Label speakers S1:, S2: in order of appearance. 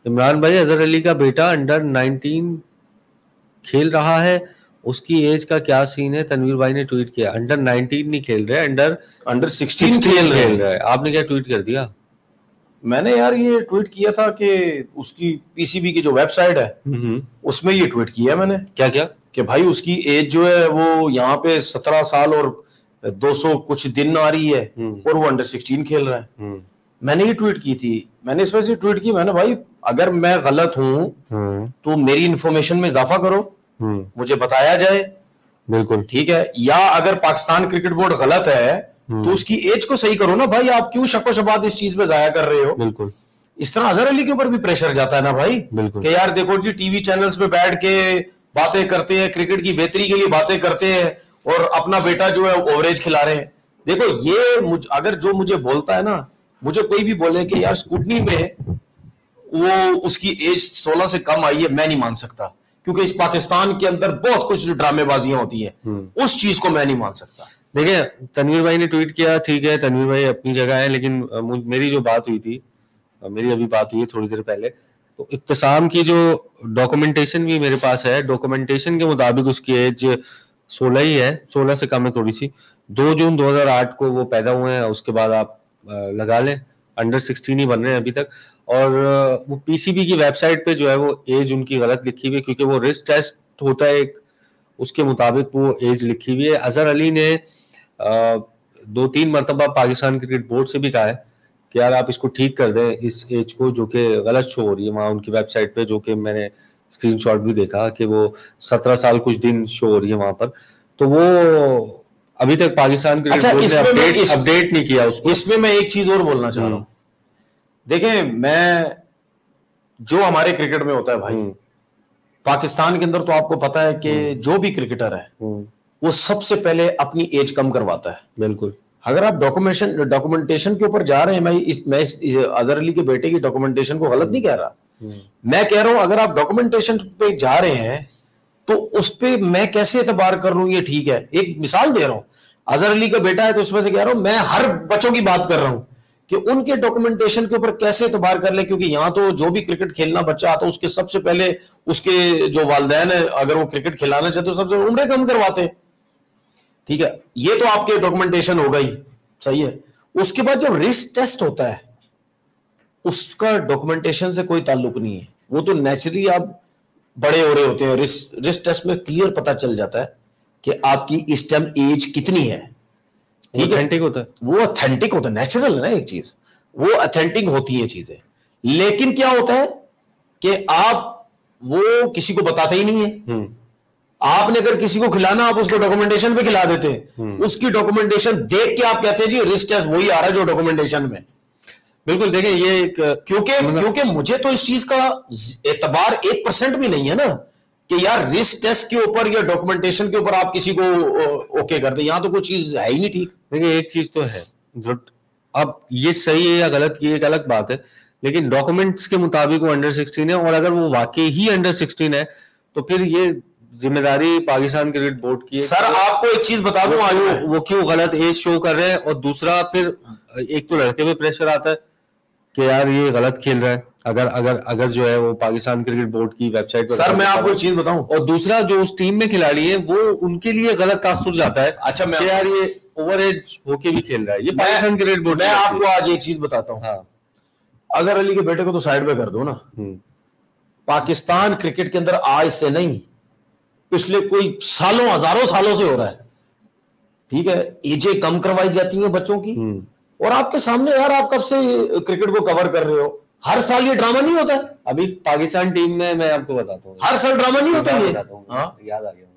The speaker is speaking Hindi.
S1: इमरान भाई, अजहर अली का बेटा अंडर 19 खेल रहा है, उसकी एज का क्या सीन है? तनवीर भाई ने ट्वीट किया। अंडर 19 नहीं खेल रहे, अंडर
S2: 16 खेल रहे हैं।
S1: आपने क्या ट्वीट कर दिया?
S2: मैंने यार ये ट्वीट किया था कि उसकी पीसीबी की जो वेबसाइट है उसमें ये ट्वीट किया मैंने।
S1: क्या
S2: कि भाई उसकी एज जो है वो यहाँ पे 17 साल और 200 कुछ दिन आ रही है और वो अंडर 16 खेल रहा है। मैंने ये ट्वीट की थी, मैंने इस वजह से ट्वीट की, मैंने भाई अगर मैं गलत हूं तो मेरी इंफॉर्मेशन में इजाफा करो, मुझे बताया जाए।
S1: बिल्कुल
S2: ठीक है, या अगर पाकिस्तान क्रिकेट बोर्ड गलत है तो उसकी एज को सही करो ना भाई, आप क्यों शक्को शबात इस चीज पे जाया कर रहे हो?
S1: बिल्कुल।
S2: इस तरह अजहर अली के ऊपर भी प्रेशर जाता है ना भाई, कि यार देखो जी टीवी चैनल्स पे बैठ के बातें करते हैं, क्रिकेट की बेहतरी के लिए बातें करते हैं और अपना बेटा जो है ओवरेज खिला रहे हैं। देखो ये अगर जो मुझे बोलता है ना, मुझे कोई भी बोले कि यार स्कूटनी में वो उसकी एज 16 से कम आई है, मैं नहीं मान सकता, क्योंकि इस पाकिस्तान के अंदर बहुत कुछ ड्रामेबाजियां होती हैं, उस चीज को मैं नहीं मान सकता।
S1: देखिए, तनवीर भाई ने ट्वीट किया, ठीक है, तनवीर भाई अपनी जगह है, लेकिन मेरी जो बात हुई थी, मेरी अभी बात हुई है थोड़ी देर पहले, तो इब्तिसाम की जो डॉक्यूमेंटेशन भी मेरे पास है, डॉक्यूमेंटेशन के मुताबिक उसकी एज 16 ही है, 16 से कम है थोड़ी सी। 2 जून 2008 को वो पैदा हुए हैं, उसके बाद आप लगा लें अंडर 16 ही बन रहे हैं अभी तक। और वो पीसीबी की वेबसाइट पे जो है वो एज उनकी गलत लिखी हुई है, क्योंकि वो रिस्क टेस्ट होता है एक, उसके मुताबिक वो एज लिखी हुई है। अजहर अली ने 2-3 मरतबा पाकिस्तान क्रिकेट बोर्ड से भी कहा है कि यार आप इसको ठीक कर दें, इस एज को, जो कि गलत शो हो रही है वहाँ उनकी वेबसाइट पे, जो कि मैंने स्क्रीनशॉट भी देखा कि वो 17 साल कुछ दिन शो हो रही है वहां पर। तो वो अभी तक पाकिस्तान क्रिकेट बोर्ड ने अपडेट नहीं किया उसको।
S2: इसमें मैं एक चीज और बोलना चाह रहा हूँ। देखें, मैं जो हमारे क्रिकेट में होता है भाई, पाकिस्तान के अंदर तो आपको पता है कि जो भी क्रिकेटर है वो सबसे पहले अपनी एज कम करवाता है।
S1: बिल्कुल।
S2: अगर आप डॉक्यूमेंटेशन के ऊपर जा रहे हैं, मैं अजहर अली के बेटे की डॉक्यूमेंटेशन को गलत नहीं कह रहा, मैं कह रहा हूं अगर आप डॉक्यूमेंटेशन पे जा रहे हैं तो उस पे मैं कैसे एतबार कर लूं ये ठीक है। एक मिसाल दे रहा हूं, अजहर अली का बेटा है तो उस वजह से कह रहा हूं, मैं हर बच्चों की बात कर रहा हूं कि उनके डॉक्यूमेंटेशन के ऊपर कैसे एतबार कर ले, क्योंकि यहां तो जो भी क्रिकेट खेलना बच्चा आता है उसके सबसे पहले उसके जो वालिदैन है, अगर वो क्रिकेट खिलाना चाहते तो सबसे उम्र कम करवाते हैं। ठीक है, ये तो आपके डॉक्यूमेंटेशन होगा ही, सही है। उसके बाद जब रिस्क टेस्ट होता है उसका डॉक्यूमेंटेशन से कोई ताल्लुक नहीं है, वो तो नेचुरली आप बड़े हो रहे होते हैं। रिस्क टेस्ट में क्लियर पता चल जाता है कि आपकी इस टाइम एज कितनी है।
S1: ठीक है, ऑथेंटिक होता है,
S2: वो ऑथेंटिक होता है, नेचुरल है ना एक चीज, वो ऑथेंटिक होती है चीजें। लेकिन क्या होता है कि आप वो किसी को बताते ही नहीं है। आपने अगर किसी को खिलाना, आप उसको डॉक्यूमेंटेशन पे खिला देते हैं, उसकी डॉक्यूमेंटेशन देख के आप कहते हैं जी रिस्क टेस्ट वही आ रहा है जो डॉक्यूमेंटेशन में।
S1: बिल्कुल। देखिए ये एक,
S2: क्योंकि मुझे तो इस चीज का एतबार 1% भी नहीं है ना कि यार रिस्क टेस्ट के ऊपर या डॉक्यूमेंटेशन के ऊपर आप किसी को ओके कर दे, यहां तो कोई चीज है ही नहीं ठीक।
S1: देखिए एक चीज तो है, अब ये सही है या गलत ये एक अलग बात है, लेकिन डॉक्यूमेंट्स के मुताबिक वो अंडर 16 है, और अगर वो वाकई ही अंडर 16 है तो फिर ये जिम्मेदारी पाकिस्तान क्रिकेट बोर्ड की है।
S2: सर आपको एक चीज बता दूं, आज
S1: वो क्यों गलत एज शो कर रहे हैं, और दूसरा फिर एक तो लड़के पे प्रेशर आता है कि यार ये गलत खेल रहा है, अगर जो है वो पाकिस्तान क्रिकेट बोर्ड की वेबसाइट पर।
S2: सर मैं आपको एक चीज बताऊं,
S1: और दूसरा जो उस टीम में खिलाड़ी है वो उनके लिए गलत तासुर जाता है।
S2: अच्छा, मैं
S1: यार ये ओवर एज होके भी खेल रहा है, ये पाकिस्तान क्रिकेट बोर्ड।
S2: मैं आपको आज एक चीज बताता हूं।
S1: हाँ,
S2: अजहर अली के बेटे को तो साइड पे कर दो ना। पाकिस्तान क्रिकेट के अंदर आज से नहीं, पिछले कोई सालों हजारों सालों से हो रहा है। ठीक है, एजें कम करवाई जाती हैं बच्चों की, और आपके सामने यार आप कब से क्रिकेट को कवर कर रहे हो, हर साल ये ड्रामा नहीं होता है।
S1: अभी पाकिस्तान टीम में मैं आपको बताता हूँ,
S2: हर साल ड्रामा नहीं होता है।
S1: याद आ गया।